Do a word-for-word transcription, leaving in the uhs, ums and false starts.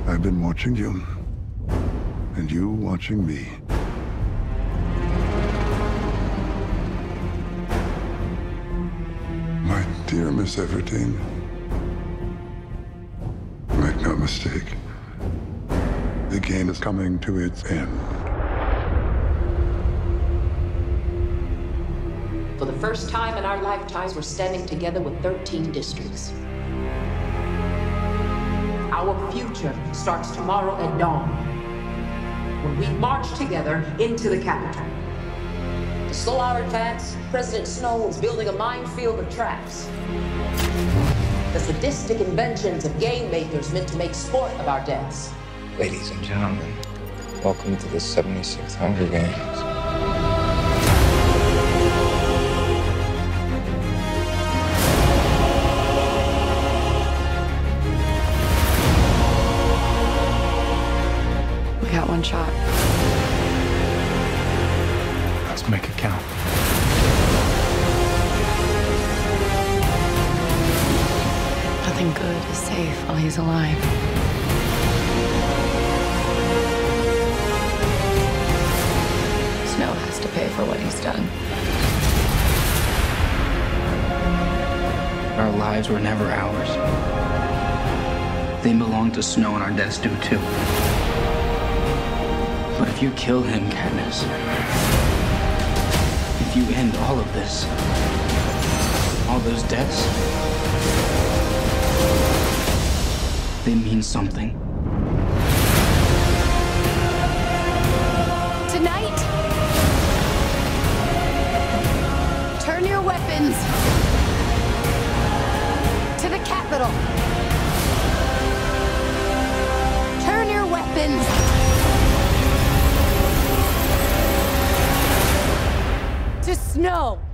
I've been watching you, and you watching me. My dear Miss Everdeen, make no mistake, the game is coming to its end. For the first time in our lifetimes, we're standing together with thirteen districts. Our future starts tomorrow at dawn, when we march together into the capital. To slow our advance, President Snow is building a minefield of traps. The sadistic inventions of game makers meant to make sport of our deaths. Ladies and gentlemen, welcome to the seventy-sixth Hunger Games. We got one shot. Let's make it count. Nothing good is safe while he's alive. Snow has to pay for what he's done. Our lives were never ours. They belong to Snow, and our deaths do too. But if you kill him, Katniss, if you end all of this, all those deaths, they mean something. Tonight, turn your weapons to the Capitol. Turn your weapons to Snow.